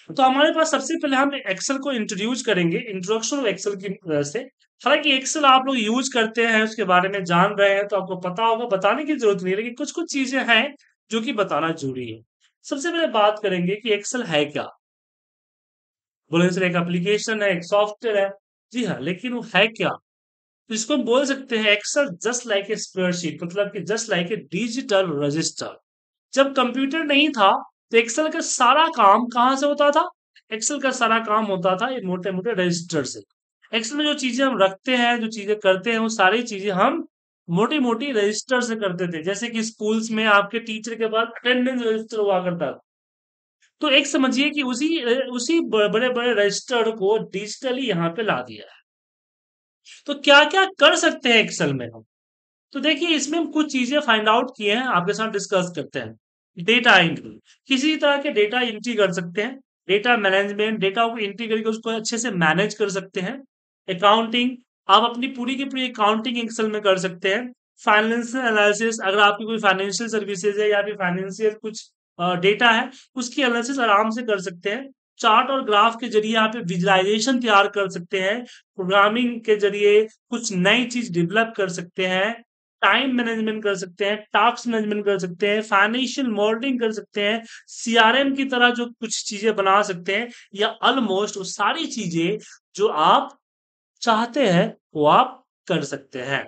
तो हमारे पास सबसे पहले हम एक्सेल को इंट्रोड्यूस करेंगे, इंट्रोडक्शन ऑफ एक्सेल की से। हालांकि एक्सेल आप लोग यूज करते हैं, उसके बारे में जान रहे हैं, तो आपको पता होगा, बताने की जरूरत नहीं है, लेकिन कुछ कुछ चीजें हैं जो कि बताना जरूरी है। सबसे पहले बात करेंगे कि एक्सेल है क्या। बोले सर एक एप्लीकेशन है, एक सॉफ्टवेयर है। जी हाँ, लेकिन वो है क्या? तो इसको हम बोल सकते हैं Excel just like a spreadsheet, मतलब कि just like a digital register. जब कंप्यूटर नहीं था तो एक्सेल का सारा काम कहाँ से होता था? एक्सेल का सारा काम होता था ये मोटे मोटे रजिस्टर से। एक्सेल में जो चीजें हम रखते हैं, जो चीजें करते हैं, वो सारी चीजें हम मोटी मोटी रजिस्टर से करते थे। जैसे कि स्कूल्स में आपके टीचर के पास अटेंडेंस रजिस्टर हुआ करता था। तो एक समझिए कि उसी बड़े बड़े रजिस्टर को डिजिटली यहाँ पे ला दिया है। तो क्या क्या कर सकते हैं एक्सेल में हम? तो देखिए, इसमें हम कुछ चीजें फाइंड आउट किए हैं, आपके साथ डिस्कस करते हैं। डेटा एंट्री, किसी तरह के डेटा एंट्री कर सकते हैं। डेटा मैनेजमेंट, डेटा को एंट्री करके उसको अच्छे से मैनेज कर सकते हैं। अकाउंटिंग, आप अपनी पूरी की पूरी अकाउंटिंग एक्सेल में कर सकते हैं। फाइनेंशियल एनालिसिस, अगर आपकी कोई फाइनेंशियल सर्विसेज है या फिर फाइनेंशियल कुछ डेटा है, उसकी एनालिसिस आराम से कर सकते हैं। चार्ट और ग्राफ के जरिए आप विजुअलाइजेशन तैयार कर सकते हैं। प्रोग्रामिंग के जरिए कुछ नई चीज डेवलप कर सकते हैं। टाइम मैनेजमेंट कर सकते हैं, टास्क मैनेजमेंट कर सकते हैं, फाइनेंशियल मॉडलिंग कर सकते हैं, सीआरएम की तरह जो कुछ चीजें बना सकते हैं, या ऑलमोस्ट वो सारी चीजें जो आप चाहते हैं वो आप कर सकते हैं।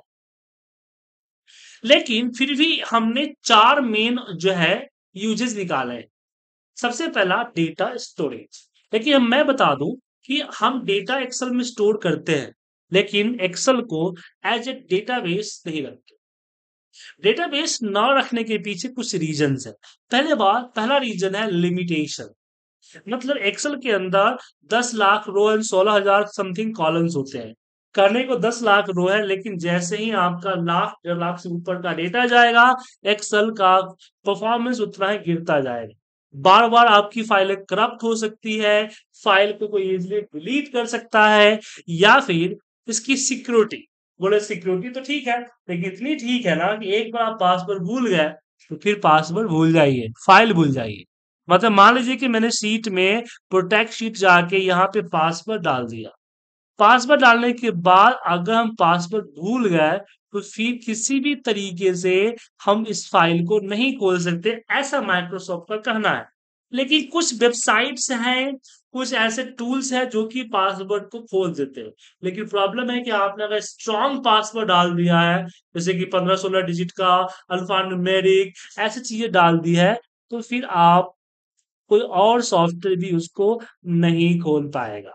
लेकिन फिर भी हमने चार मेन जो है यूजेस निकाले हैं। सबसे पहला डेटा स्टोरेज। देखिए, मैं बता दूं कि हम डेटा एक्सेल में स्टोर करते हैं, लेकिन एक्सेल को एज ए डेटाबेस नहीं रखते। डेटाबेस न रखने के पीछे कुछ रीजंस है। पहला रीजन है लिमिटेशन। मतलब एक्सेल के अंदर 10 lakh row and 16,000 something columns होते हैं। करने को 10 लाख रो है, लेकिन जैसे ही आपका लाख 1.5 लाख से ऊपर का डेटा जाएगा, एक्सेल का परफॉर्मेंस उतना ही गिरता जाएगा। बार बार आपकी फाइलें करप्ट हो सकती है, फाइल को कोई इजिली डिलीट कर सकता है, या फिर इसकी सिक्योरिटी। बोले सिक्योरिटी तो ठीक है, लेकिन इतनी ठीक है ना कि एक बार आप पासवर्ड भूल गए तो फिर पासवर्ड भूल जाइए, फाइल भूल जाइए। मतलब मान लीजिए कि मैंने शीट में प्रोटेक्ट शीट जाके यहाँ पे पासवर्ड डाल दिया। पासवर्ड डालने के बाद अगर हम पासवर्ड भूल गए तो फिर किसी भी तरीके से हम इस फाइल को नहीं खोल सकते, ऐसा माइक्रोसॉफ्ट का कहना है। लेकिन कुछ वेबसाइट्स हैं, कुछ ऐसे टूल्स हैं जो कि पासवर्ड को खोल देते हैं। लेकिन प्रॉब्लम है कि आपने अगर स्ट्रॉन्ग पासवर्ड डाल दिया है, जैसे कि 15-16 डिजिट का, अल्फा न्यूमेरिक, ऐसी चीजें डाल दी है, तो फिर आप कोई और सॉफ्टवेयर भी उसको नहीं खोल पाएगा।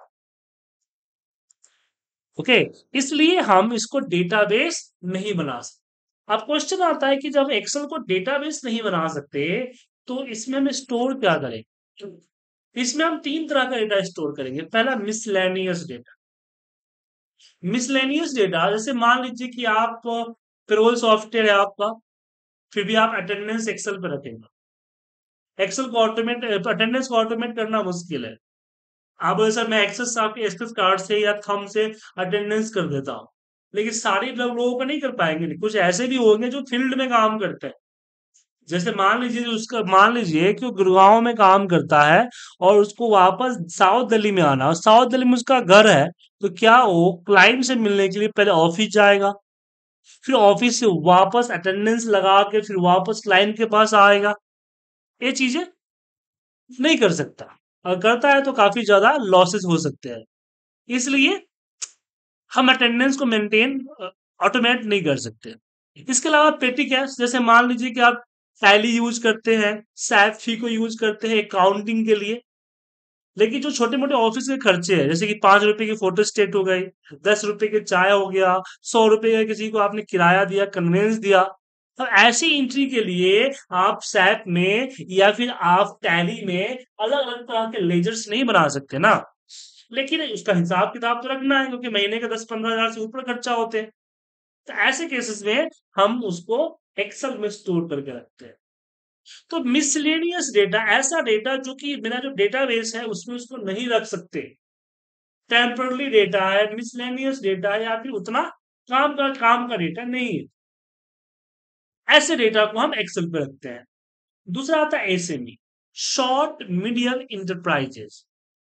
ओके, इसलिए हम इसको डेटाबेस नहीं बना सकते। अब क्वेश्चन आता है कि जब एक्सेल को डेटाबेस नहीं बना सकते तो इसमें हम स्टोर क्या करें? इसमें हम तीन तरह का डेटा स्टोर करेंगे। पहला मिसलेनियस डेटा। मिसलेनियस डेटा, जैसे मान लीजिए कि आप पेरोल सॉफ्टवेयर है आपका, फिर भी आप अटेंडेंस एक्सेल पे रखेंगे। एक्सेल को ऑटोमेट अटेंडेंस को ऑटोमेट करना मुश्किल है। आप बोले सर मैं एक्सेस आपके एक्सेस कार्ड से या थंब से अटेंडेंस कर देता हूँ, लेकिन सारे लोगों को नहीं कर पाएंगे। नहीं, कुछ ऐसे भी होंगे जो फील्ड में काम करते हैं। जैसे मान लीजिए कि वो गुड़गांव में काम करता है और उसको वापस साउथ दिल्ली में आना, और साउथ दिल्ली में उसका घर है। तो क्या वो क्लाइंट से मिलने के लिए पहले ऑफिस जाएगा, फिर ऑफिस से वापस अटेंडेंस लगा के फिर वापस क्लाइंट के पास आएगा? ये चीजें नहीं कर सकता। अगर करता है तो काफी ज्यादा लॉसेस हो सकते हैं। इसलिए हम अटेंडेंस को मेंटेन ऑटोमेट नहीं कर सकते। इसके अलावा पेटी कैश, जैसे मान लीजिए कि आप टैली यूज करते हैं, सैप फी को यूज करते हैं अकाउंटिंग के लिए, लेकिन जो छोटे मोटे ऑफिस के खर्चे हैं, जैसे कि 5 रुपए की फोटो स्टेट हो गई, 10 रुपए के चाय हो गया, 100 रुपए का किसी को आपने किराया दिया, कन्वेंस दिया, अब ऐसी एंट्री के लिए आप सैप में या फिर आप टैली में अलग अलग तरह के लेजर्स नहीं बना सकते ना। लेकिन उसका हिसाब किताब तो रखना है, क्योंकि महीने का 10-15 हजार से ऊपर खर्चा होते हैं। तो ऐसे केसेस में हम उसको एक्सेल में स्टोर करके रखते हैं। तो मिसलेनियस डेटा, ऐसा डेटा जो कि मेरा जो डेटाबेस है उसमें उसको नहीं रख सकते। टेम्पररी डेटा है, मिसलेनियस डेटा है, या फिर उतना काम का डेटा नहीं है, ऐसे डेटा को हम एक्सेल पे रखते हैं। दूसरा आता है एसएमई, शॉर्ट मीडियम इंटरप्राइजेस।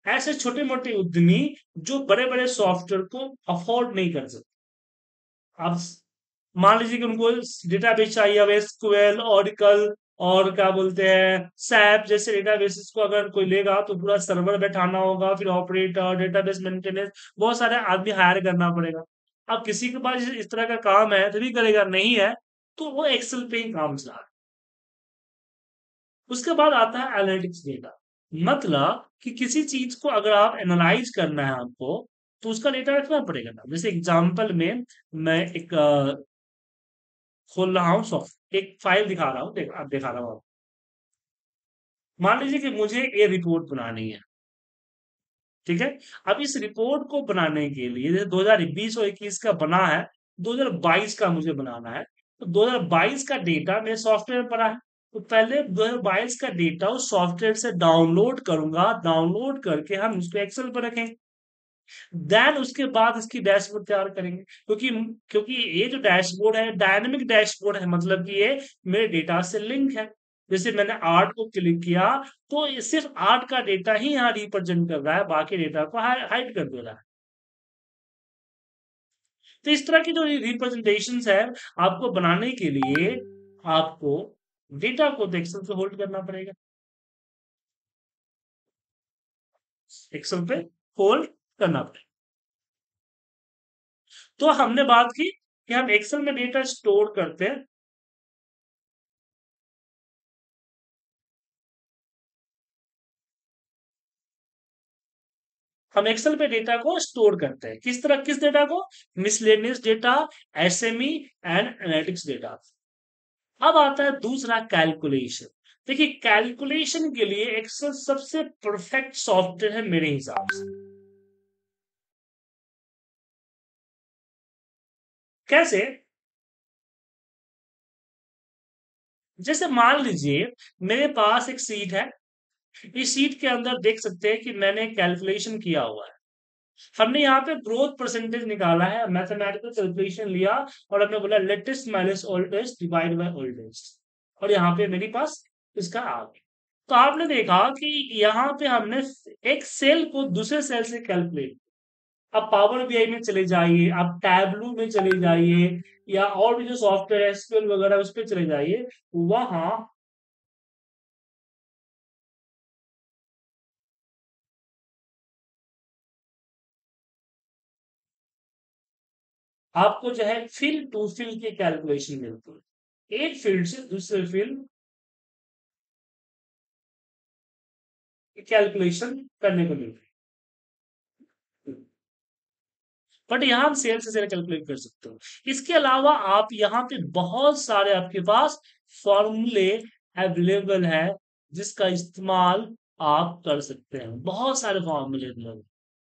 ऐसे छोटे मोटे उद्यमी जो बड़े बड़े सॉफ्टवेयर को अफोर्ड नहीं कर सकते। आप मान लीजिए कि उनको डेटाबेस चाहिए, अब एसक्यूएल, ऑरिकल और क्या बोलते हैं सैप जैसे डेटाबेसेस को अगर कोई लेगा तो पूरा सर्वर बैठाना होगा, फिर ऑपरेटर, डेटाबेस मेंटेनेंस, बहुत सारे आदमी हायर करना पड़ेगा। अब किसी के पास इस तरह का काम है तभी करेगा, नहीं है तो वो एक्सेल पे ही काम चला। उसके बाद आता है एनालिटिक्स डेटा। मतलब कि किसी चीज को अगर आप एनालाइज करना है आपको, तो उसका डेटा रखना पड़ेगा ना। जैसे एग्जांपल में मैं एक खोल रहा हूँ सॉफ्ट एक फाइल दिखा रहा हूँ, दिखा रहा हूँ आपको। मान लीजिए कि मुझे ये रिपोर्ट बनानी है, ठीक है। अब इस रिपोर्ट को बनाने के लिए जैसे 2020 और 21 का बना है, 2022 का मुझे बनाना है, तो 2022 का डेटा मेरे सॉफ्टवेयर पर है। तो पहले 2022 का डेटा उस सॉफ्टवेयर से डाउनलोड करूंगा, डाउनलोड करके हम उसको एक्सेल पर रखेंगे। देन उसके बाद इसकी डैशबोर्ड तैयार करेंगे, क्योंकि क्योंकि ये जो डैशबोर्ड है डायनेमिक डैशबोर्ड है, मतलब कि ये मेरे डेटा से लिंक है। जैसे मैंने आर्ट को क्लिक किया तो ये सिर्फ आर्ट का डेटा ही यहाँ रिप्रेजेंट कर रहा है, बाकी डेटा को हाइड कर दे रहा है। तो इस तरह की जो रिप्रेजेंटेशन है आपको बनाने के लिए आपको डेटा को एक्सेल पे होल्ड करना पड़ेगा, एक्सेल पे होल्ड करना पड़ेगा। तो हमने बात की कि हम एक्सेल में डेटा स्टोर करते हैं। हम एक्सेल पे डेटा को स्टोर करते हैं, किस तरह, किस डेटा को? Miscellaneous data, SME and analytics data. अब आता है दूसरा कैलकुलेशन। देखिए कैलकुलेशन के लिए एक्सेल सबसे परफेक्ट सॉफ्टवेयर है मेरे हिसाब से। कैसे? जैसे मान लीजिए मेरे पास एक सीट है, इस सीट के अंदर देख सकते हैं कि मैंने कैलकुलेशन किया हुआ है। हमने यहाँ पे ग्रोथ परसेंटेज निकाला है, मैथमेटिकल कैलकुलेशन लिया और हमने बोला latest minus oldest divide by oldest, और यहाँ पे मेरे पास इसका आ गया। तो आपने देखा कि यहाँ पे हमने एक सेल को दूसरे सेल से कैलकुलेट। अब पावर बीआई में चले जाइए, आप टैबलू में चले जाइए, या और भी जो सॉफ्टवेयर एसक्यूएल वगैरह उस पर चले जाइए, वहां आपको जो है फिल टू फिल की कैलकुलेशन मिलती है, एक फील्ड से दूसरे फील्ड कैलकुलेशन करने को मिलती है। बट यहाँ हम सेल से सेल कैलकुलेट कर सकते हो। इसके अलावा आप यहाँ पे बहुत सारे आपके पास फॉर्मूले अवेलेबल है जिसका इस्तेमाल आप कर सकते हैं, बहुत सारे फॉर्मूले अवेलेबल।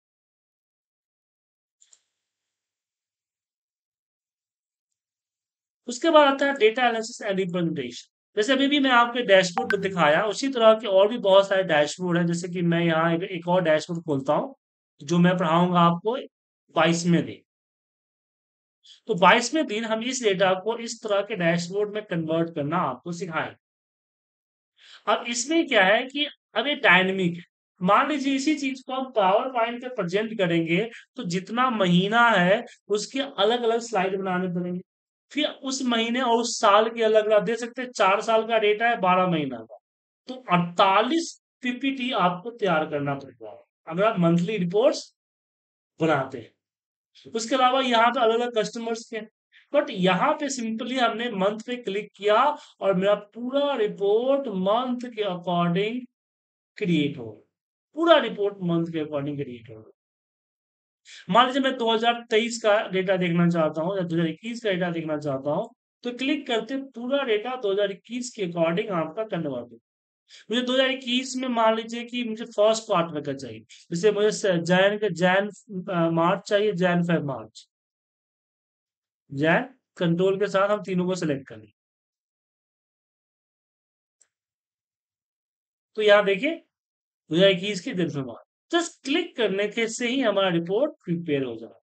उसके बाद आता है डेटा एनालिसिस एंड रिप्रेजेंटेशन। जैसे अभी भी मैं आपको डैशबोर्ड दिखाया, उसी तरह के और भी बहुत सारे डैशबोर्ड हैं। जैसे कि मैं यहाँ एक और डैशबोर्ड खोलता हूँ जो मैं पढ़ाऊंगा आपको 22वें दिन। तो 22वें दिन हम इस डेटा को इस तरह के डैशबोर्ड में कन्वर्ट करना आपको सिखाएं। अब इसमें क्या है कि अब ये डायनेमिक है। मान लीजिए इसी चीज को हम पावर पॉइंट पे प्रेजेंट करेंगे, तो जितना महीना है उसके अलग अलग स्लाइड बनाने पड़ेंगे। फिर उस महीने और उस साल के अलग अलग दे सकते हैं, 4 साल का डेटा है, 12 महीना का, तो 48 पीपीटी आपको तैयार करना पड़ेगा अगर आप मंथली रिपोर्ट्स बनाते हैं। उसके अलावा यहाँ पे अलग अलग कस्टमर्स के, बट यहाँ पे सिंपली हमने मंथ पे क्लिक किया और मेरा पूरा रिपोर्ट मंथ के अकॉर्डिंग क्रिएट हो, पूरा रिपोर्ट मंथ के अकॉर्डिंग क्रिएट हो। मान लीजिए मैं 2023 का डेटा देखना चाहता हूँ या 2021 का डेटा देखना चाहता हूँ, तो क्लिक करते पूरा डेटा 2021 के अकॉर्डिंग आपका कन्वर्ट हो। मुझे 2021 में मान लीजिए कि मुझे फर्स्ट क्वार्टर का चाहिए, जैसे मुझे जैन मार्च चाहिए, Jan Feb March, Jan control के साथ हम तीनों को सिलेक्ट करें। तो यहाँ देखिए 2021 के दिन में जस्ट क्लिक करने के से ही हमारा रिपोर्ट प्रिपेयर हो जाए।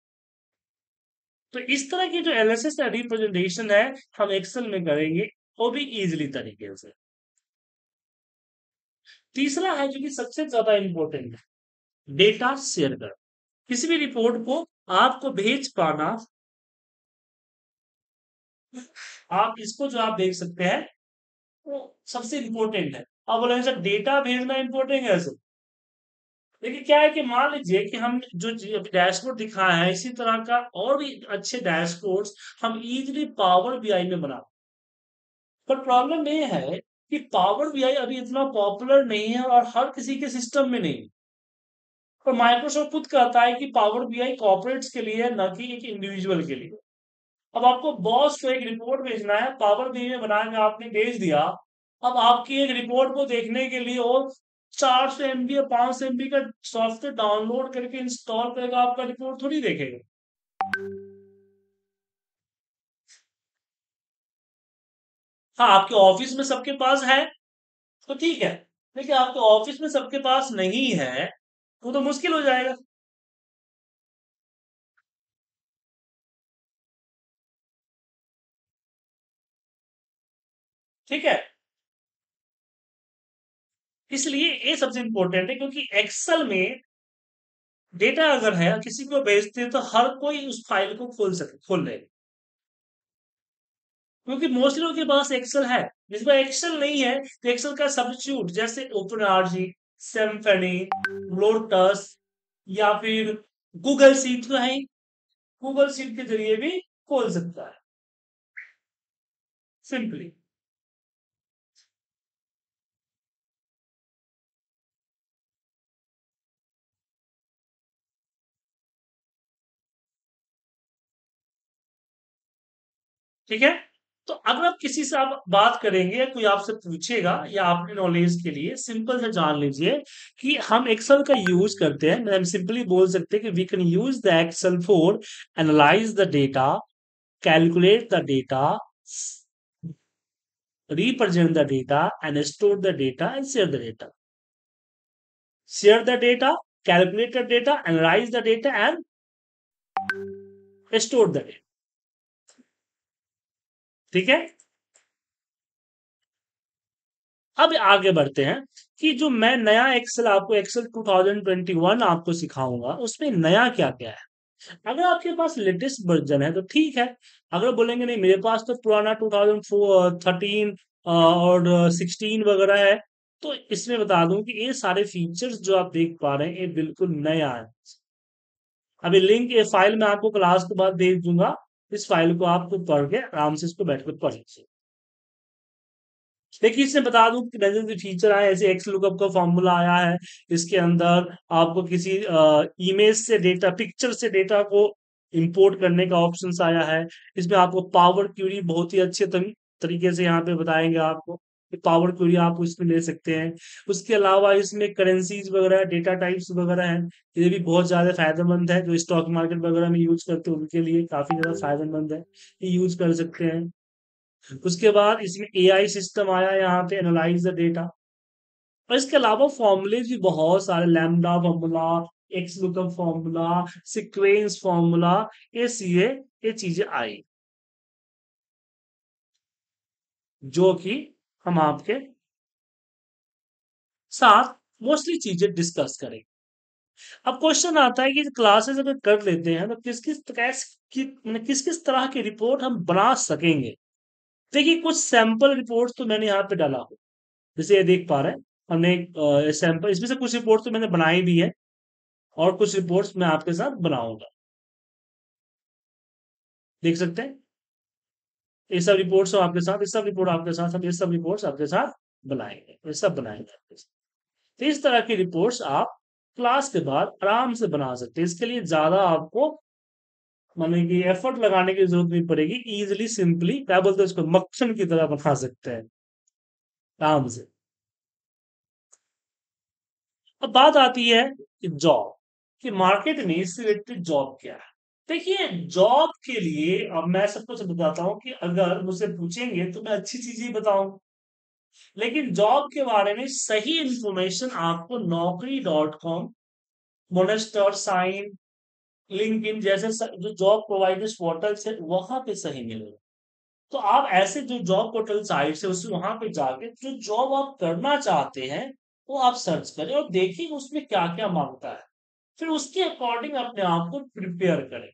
तो इस तरह की जो एनालिसिस या रिप्रेजेंटेशन है हम एक्सेल में करेंगे, वो भी इजीली तरीके से। तीसरा है जो कि सबसे ज्यादा इंपॉर्टेंट है, डेटा शेयर कर, किसी भी रिपोर्ट को आपको भेज पाना, आप इसको जो आप देख सकते हैं वो सबसे इम्पोर्टेंट है। आप बोलेंगे सर डेटा भेजना इम्पोर्टेंट है सर। देखिए क्या है कि मान लीजिए कि हम जो डैशबोर्ड दिखाया है इसी तरह का और भी अच्छे डैशबोर्ड्स हम इजीली पावर बीआई में बना, पर प्रॉब्लम ये है कि पावर बीआई अभी इतना पॉपुलर नहीं है और हर किसी के सिस्टम में नहीं है। पर माइक्रोसॉफ्ट खुद कहता है कि पावर बीआई कॉर्पोरेट्स के लिए है, न कि एक इंडिविजुअल के लिए। अब आपको बॉस को एक रिपोर्ट भेजना है, पावर बीआई में बना के आपने भेज दिया। अब आपकी एक रिपोर्ट को देखने के लिए वो 400 MB या 500 MB का सॉफ्टवेयर डाउनलोड करके इंस्टॉल करेगा, आपका रिपोर्ट थोड़ी देखेगा। हाँ, आपके ऑफिस में सबके पास है तो ठीक है, लेकिन आपके ऑफिस में सबके पास नहीं है तो मुश्किल हो जाएगा। ठीक है, इसलिए ये सबसे इंपॉर्टेंट है, क्योंकि एक्सेल में डेटा अगर है किसी को भेजते हैं तो हर कोई उस फाइल को खोल ले, क्योंकि मोस्टली लोगों के पास एक्सेल है। जिसमें एक्सेल नहीं है तो एक्सेल का सब्स्टिट्यूट जैसे ओपन आरजी, सिम्फनी, लोटस या फिर गूगल शीट तो है ही, गूगल शीट के जरिए भी खोल सकता है सिंपली। ठीक है, तो अगर आप किसी से आप बात करेंगे या कोई आपसे पूछेगा या आपके नॉलेज के लिए सिंपल से जान लीजिए कि हम एक्सेल का यूज करते हैं, हम सिंपली बोल सकते हैं कि we can use the Excel for analyse the data, calculate the data, represent the data, and store the data and share the data. Share the data, calculate the data, analyze the data, and store the data. ठीक है, अब आगे बढ़ते हैं कि जो मैं नया एक्सेल आपको एक्सेल 2021 आपको सिखाऊंगा उसमें नया क्या क्या है। अगर आपके पास लेटेस्ट वर्जन है तो ठीक है, अगर बोलेंगे नहीं मेरे पास तो पुराना 2013 और 16 वगैरह है, तो इसमें बता दूं कि ये सारे फीचर्स जो आप देख पा रहे हैं ये बिल्कुल नया है। अभी लिंक ये फाइल मैं आपको क्लास के बाद भेज दूंगा, इस फाइल को आपको पढ़ के आराम से इसको बैठ कर पढ़ लीजिए। देखिए इसमें बता दूं कि नए नए फीचर आए, ऐसे एक्स लुकअप का फॉर्मूला आया है। इसके अंदर आपको किसी इमेज से डेटा, पिक्चर से डेटा को इंपोर्ट करने का ऑप्शन आया है। इसमें आपको पावर क्यूरी बहुत ही अच्छे तरीके से यहाँ पे बताएंगे आपको कि पावर क्यूरी आप इसमें ले सकते हैं। उसके अलावा इसमें करेंसीज वगैरह, डेटा टाइप्स वगैरह हैं, ये भी बहुत ज्यादा फायदेमंद है। जो स्टॉक मार्केट वगैरह में यूज करते हैं उनके लिए काफी ज्यादा फायदेमंद है, ये यूज कर सकते हैं। उसके बाद इसमें एआई सिस्टम आया है यहाँ पे, एनालाइज द डेटा। और इसके अलावा फॉर्मूलेज भी बहुत सारे, lambda formula, X lookup formula, sequence formula, ये चीजें आई जो कि हम आपके साथ मोस्टली चीजें डिस्कस करेंगे। अब क्वेश्चन आता है कि क्लासेस अगर कर लेते हैं तो किस किस कैस कि किस किस तरह की रिपोर्ट हम बना सकेंगे। देखिए कुछ सैंपल रिपोर्ट्स तो मैंने यहाँ पे डाला हो, जैसे ये देख पा रहे हैं हमने एक सैंपल, इसमें से कुछ रिपोर्ट तो मैंने बनाई भी है और कुछ रिपोर्ट्स मैं आपके साथ बनाऊंगा। देख सकते हैं ये सब रिपोर्ट्स हम आपके साथ, ये सब रिपोर्ट आपके साथ, हम ये सब रिपोर्ट्स आपके साथ बनाएंगे, ये सब बनाएंगे आपके साथ। तो इस तरह की रिपोर्ट्स आप क्लास के बाद आराम से बना सकते हैं। इसके लिए ज्यादा आपको माने कि एफर्ट लगाने की जरूरत नहीं पड़ेगी, इजिली सिंपली क्या बोलते हैं उसको, मक्खन की तरह बना सकते हैं आराम से। अब बात आती है कि जॉब, कि मार्केट में इससे रिलेटेड जॉब क्या है। देखिए जॉब के लिए अब मैं सबको सब बताता हूँ कि अगर मुझसे पूछेंगे तो मैं अच्छी चीजें ही बताऊंगा, लेकिन जॉब के बारे में सही इंफॉर्मेशन आपको naukri.com, मोनेस्टर, साइन, लिंक्डइन जैसे जो जॉब प्रोवाइडर्स पोर्टल्स है वहां पे सही मिलेगा। तो आप ऐसे जो जॉब पोर्टल साइट्स है उससे वहां पे जाके जो जॉब आप करना चाहते हैं वो आप सर्च करें और देखिए उसमें क्या क्या मांगता है। फिर उसके अकॉर्डिंग अपने आप को प्रिपेयर करें।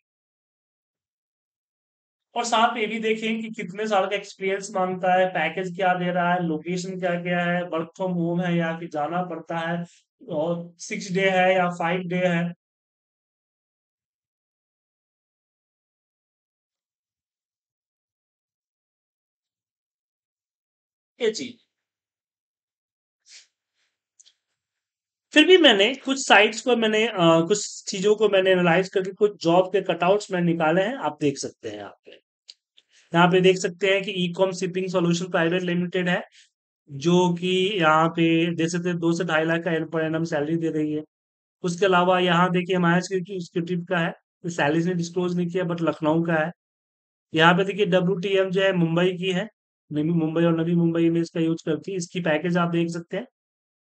और साथ में ये भी देखें कि कितने साल का एक्सपीरियंस मांगता है, पैकेज क्या दे रहा है, लोकेशन क्या क्या है, वर्क फ्रॉम होम है या फिर जाना पड़ता है, और 6 डे है या 5 डे है। ये चीज। फिर भी मैंने कुछ साइट्स को मैंने कुछ चीजों को मैंने एनालाइज करके कुछ जॉब के कटआउट्स मैंने निकाले हैं, आप देख सकते हैं। यहाँ पे देख सकते हैं कि e com shipping solution private limited है, जो कि यहाँ पे देख सकते हैं 2 से 2.5 लाख का पर एनम सैलरी दे रही है। उसके अलावा यहाँ देखिए माइस की उसकी ट्रिप का है, सैलरी ने डिस्क्लोज नहीं किया, बट लखनऊ का है। यहाँ पे देखिए WTM जो है मुंबई की है, नवी मुंबई और नवी मुंबई में इसका यूज करती है। इसकी पैकेज आप देख सकते हैं।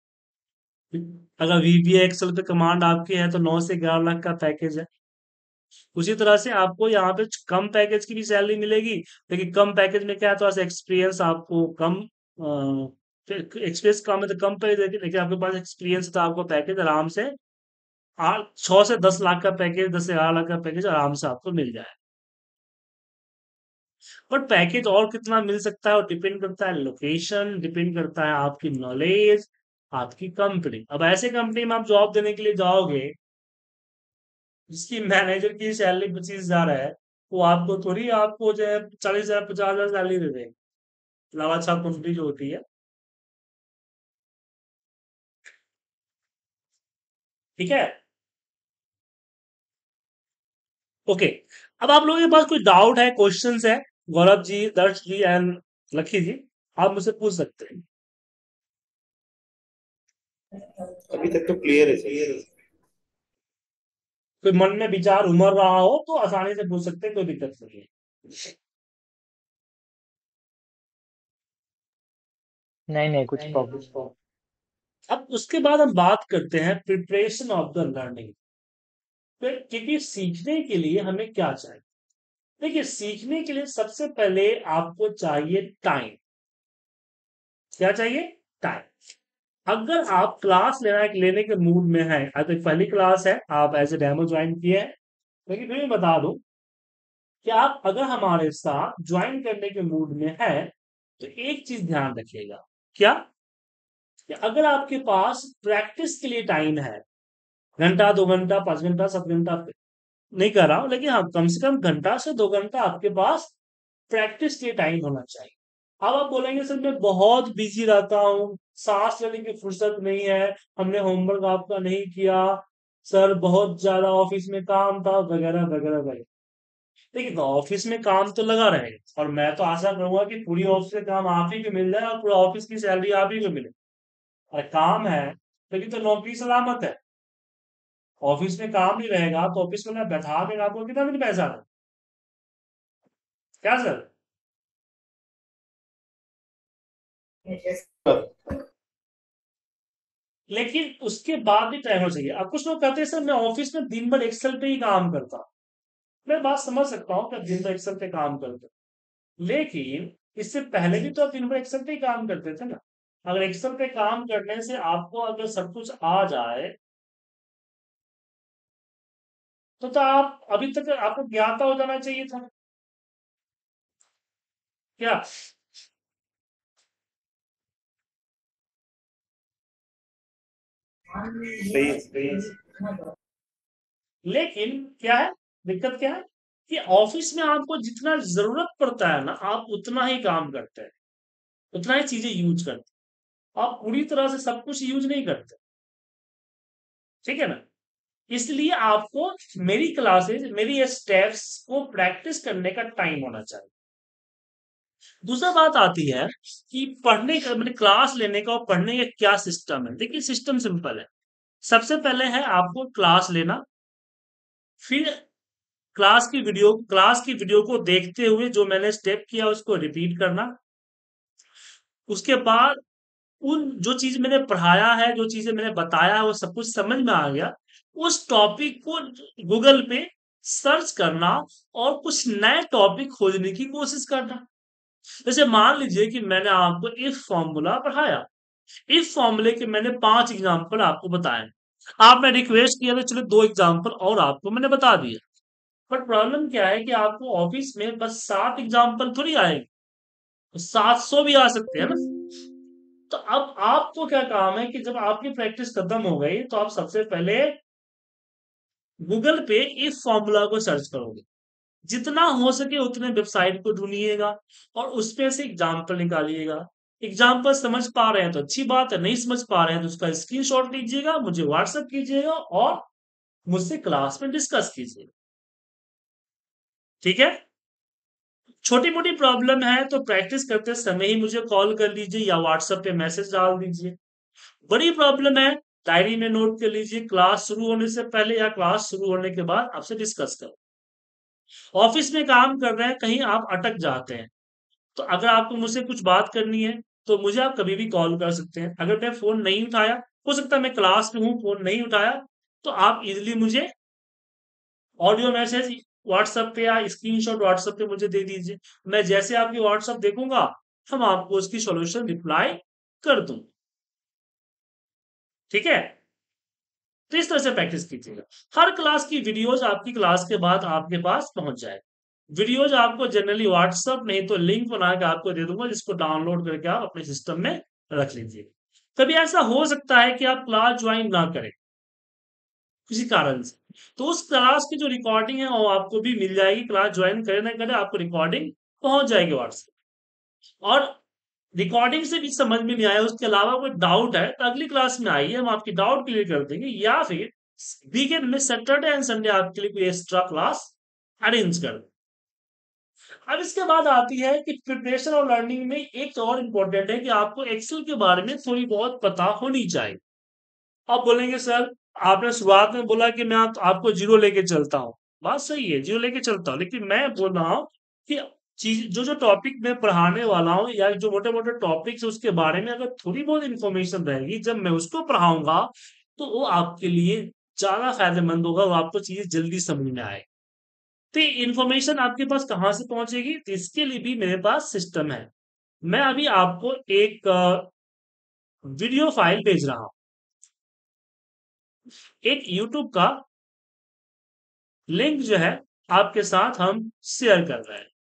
अगर VBA एक्सेल पे कमांड आपकी है तो 9 से 11 लाख का पैकेज है। उसी तरह से आपको यहाँ पे कम पैकेज की भी सैलरी मिलेगी, लेकिन कम पैकेज में क्या है, थोड़ा सा एक्सपीरियंस आपको कम, एक्सपीरियंस कम है तो कम पे, लेकिन आपके पास एक्सपीरियंस तो आपको पैकेज आराम से 6 से 10 लाख का पैकेज, 10 से 11 लाख का पैकेज आराम से आपको मिल जाए। बट पैकेज और कितना मिल सकता है और डिपेंड करता है लोकेशन, डिपेंड करता है आपकी नॉलेज, आपकी कंपनी। अब ऐसे कंपनी में आप जॉब देने के लिए जाओगे जिसकी मैनेजर की सैलरी 25,000 है, वो आपको थोड़ी, आपको जो है 40,000 50,000 सैलरी दे देंगे। लावा छाप कंपनी जो होती है। ठीक है। ओके। अब आप लोगों के पास कोई डाउट है, क्वेश्चंस है, गौरव जी, दर्श जी एंड लखी जी, आप मुझसे पूछ सकते हैं। अभी तक तो क्लियर है सर। कोई मन में विचार उमड़ रहा हो तो आसानी से पूछ सकते हैं, कोई दिक्कत नहीं है। नहीं नहीं, कुछ नहीं नहीं, प्रॉब्लम। कुछ तो। अब उसके बाद हम बात करते हैं प्रिपरेशन ऑफ द लर्निंग। फिर क्योंकि सीखने के लिए हमें क्या चाहिए? देखिए, सीखने के लिए सबसे पहले आपको चाहिए टाइम। क्या चाहिए? टाइम। अगर आप क्लास लेने के मूड में हैं, आज तक पहली क्लास है, आप एज ए डेमो ज्वाइन किए हैं, लेकिन फिर भी बता दूं कि आप अगर हमारे साथ ज्वाइन करने के मूड में हैं, तो एक चीज ध्यान रखिएगा। क्या? कि अगर आपके पास प्रैक्टिस के लिए टाइम है, घंटा 2 घंटा 5 घंटा 7 घंटा, नहीं कर रहा हूं, लेकिन हाँ कम से कम घंटा से 2 घंटा आपके पास प्रैक्टिस के लिए टाइम होना चाहिए। अब आप बोलेंगे सर मैं बहुत बिजी रहता हूँ, सांस लेने की फुर्सत नहीं है, हमने होमवर्क आपका नहीं किया, सर बहुत ज्यादा ऑफिस में काम था, वगैरह वगैरह वगैरह। देखिए, तो ऑफिस में काम तो लगा रहेगा, और मैं तो आशा करूंगा कि पूरी ऑफिस का काम आप ही को मिल जाए और पूरा ऑफिस की सैलरी आप ही को मिले। और काम है, लेकिन तो नौकरी सलामत है। ऑफिस में काम नहीं रहेगा तो ऑफिस में ना बैठा देगा, आपको कितना भी पैसा है। क्या सर? लेकिन उसके बाद भी टाइम होना चाहिए। अब कुछ लोग कहते हैं सर मैं ऑफिस में दिन भर एक्सेल पे ही काम करता हूँ। मैं बात समझ सकता हूँ कि आप दिन भर एक्सेल पे काम करते हो, लेकिन इससे पहले भी तो आप दिन भर एक्सेल पे ही काम करते थे ना। अगर एक्सेल पे काम करने से आपको अगर सब कुछ आ जाए, तो आप अभी तक आपको ज्ञाता हो जाना चाहिए था। क्या? सही है, सही है। लेकिन क्या है, दिक्कत क्या है, कि ऑफिस में आपको जितना जरूरत पड़ता है ना, आप उतना ही काम करते हैं, उतना ही चीजें यूज करते हैं, आप पूरी तरह से सब कुछ यूज नहीं करते। ठीक है ना? इसलिए आपको मेरी क्लासेस, मेरी स्टेप्स को प्रैक्टिस करने का टाइम होना चाहिए। दूसरा बात आती है कि पढ़ने का, मैंने क्लास लेने का और पढ़ने का क्या सिस्टम है। देखिए, सिस्टम सिंपल है। सबसे पहले है आपको क्लास लेना, फिर क्लास की वीडियो को देखते हुए जो मैंने स्टेप किया उसको रिपीट करना। उसके बाद उन जो चीज मैंने पढ़ाया है, जो चीजें मैंने बताया है, वो सब कुछ समझ में आ गया, उस टॉपिक को गूगल पे सर्च करना और कुछ नए टॉपिक खोजने की कोशिश करना। जैसे मान लीजिए कि मैंने आपको इफ फॉर्मूला पढ़ाया, इफ फॉर्मूले के मैंने 5 एग्जाम्पल आपको बताए, आपने रिक्वेस्ट किया तो चलो 2 एग्ज़ाम्पल और आपको मैंने बता दिया। बट प्रॉब्लम क्या है कि आपको ऑफ़िस में बस 7 एग्ज़ाम्पल थोड़ी आएँगे, 700 भी आ सकते हैं ना। तो अब आपको क्या काम है कि जब आपकी प्रैक्टिस खत्म हो गई, तो आप सबसे पहले गूगल पे इस फ़ॉर्मूला को सर्च करोगे। जितना हो सके उतने वेबसाइट को ढूँढिएगा और उसपे से एग्ज़ाम्पल निकालिएगा। एग्ज़ाम्पल समझ पा रहे हैं तो अच्छी बात है, नहीं समझ पा रहे हैं तो उसका स्क्रीनशॉट लीजिएगा, मुझे व्हाट्सएप कीजिएगा और मुझसे क्लास में डिस्कस कीजिएगा। ठीक है? छोटी-मोटी प्रॉब्लम है तो प्रैक्टिस करते समय ही मुझे कॉल कर लीजिए या व्हाट्सएप पे मैसेज डाल दीजिए। बड़ी प्रॉब्लम है, डायरी में नोट कर लीजिए, क्लास शुरू होने से पहले या क्लास शुरू होने के बाद आपसे डिस्कस करो। ऑफिस में काम कर रहे हैं, कहीं आप अटक जाते हैं, तो अगर आपको मुझसे कुछ बात करनी है, तो मुझे आप कभी भी कॉल कर सकते हैं। अगर मैं फ़ोन नहीं उठाया, हो सकता है मैं क्लास में हूँ, फ़ोन नहीं उठाया, तो आप ईज़िली मुझे ऑडियो मैसेज व्हाट्सएप पे या स्क्रीनशॉट व्हाट्सएप पे मुझे दे दीजिए। मैं जैसे आपकी व्हाट्सएप देखूँगा, हम आपको उसकी सॉल्यूशन रिप्लाई कर दूँ। ठीक है? तो इस तरह से प्रैक्टिस कीजिएगा। हर क्लास की वीडियोज़ आपकी क्लास के बाद आपके पास पहुँच जाए। वीडियोज़ आपको जनरली व्हाट्सएप नहीं तो लिंक बना के आपको दे दूँगा जिसको डाउनलोड करके आप अपने सिस्टम में रख लीजिए। कभी ऐसा हो सकता है कि आप क्लास जॉइन ना करें, किसी कारण से। तो उस क्लास की जो रिकॉर्डिंग है वो आपको भी मिल जाएगी, क्लास जॉइन करें ना करें आपको रिकॉर्डिंग पहुँच जाएगी व्हाट्सएप। और रिकॉर्डिंग से भी समझ में नहीं आया, उसके अलावा कोई डाउट है तो अगली क्लास में आइए, हम आपकी डाउट क्लियर कर देंगे या फिर वीकेंड में सैटरडे एंड संडे आपके लिए कोई एक्स्ट्रा क्लास अरेंज कर दें। अब इसके बाद आती है कि प्रिपरेशन और लर्निंग में एक और इम्पोर्टेंट है कि आपको एक्सेल के बारे में थोड़ी बहुत पता होनी चाहिए। आप बोलेंगे सर, आपने शुरुआत में बोला कि मैं आपको जीरो लेके चलता हूँ। बात सही है, जीरो लेके चलता हूँ, लेकिन मैं बोल रहा हूँ कि चीज जो जो टॉपिक मैं पढ़ाने वाला हूँ या जो मोटे मोटे टॉपिक्स उसके बारे में अगर थोड़ी बहुत इंफॉर्मेशन रहेगी, जब मैं उसको पढ़ाऊंगा तो वो आपके लिए ज्यादा फायदेमंद होगा और आपको चीजें जल्दी समझ में आए। तो इंफॉर्मेशन आपके पास कहाँ से पहुंचेगी, तो इसके लिए भी मेरे पास सिस्टम है। मैं अभी आपको एक वीडियो फाइल भेज रहा हूँ, एक यूट्यूब का लिंक जो है आपके साथ हम शेयर कर रहे हैं।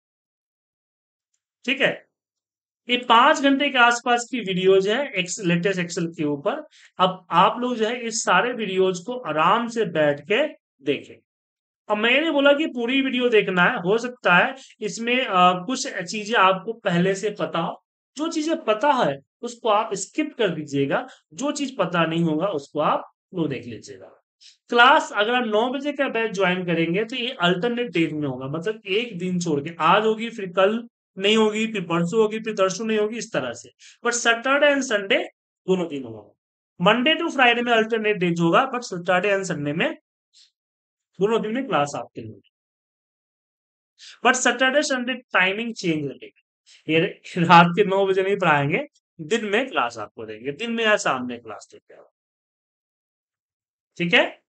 ठीक है? ये 5 घंटे के आसपास की वीडियोज है लेटेस्ट एक्सेल के ऊपर। अब आप लोग जो है इस सारे वीडियोज को आराम से बैठ के देखें। अब मैंने बोला कि पूरी वीडियो देखना है, हो सकता है इसमें कुछ चीजें आपको पहले से पता हो। जो चीजें पता है उसको आप स्किप कर दीजिएगा, जो चीज पता नहीं होगा उसको आप लो देख लीजिएगा। क्लास अगर आप 9 बजे का बैच ज्वाइन करेंगे तो ये अल्टरनेट डेज में होगा, मतलब एक दिन छोड़ के आज होगी फिर कल नहीं होगी, फिर परसों होगी, फिर तरसों नहीं होगी, इस तरह से। बट सैटरडे एंड संडे दोनों दिन होगा। मंडे टू फ्राइडे में अल्टरनेट डेज होगा, बट सैटरडे एंड संडे में दोनों दिन में क्लास आपके लिए होगी। But Saturday Sunday timing change रहेगी, ये रात के 9 बजे नहीं पढ़ाएंगे, दिन में क्लास आपको देंगे, दिन में या शाम में क्लास देंगे। ठीक है?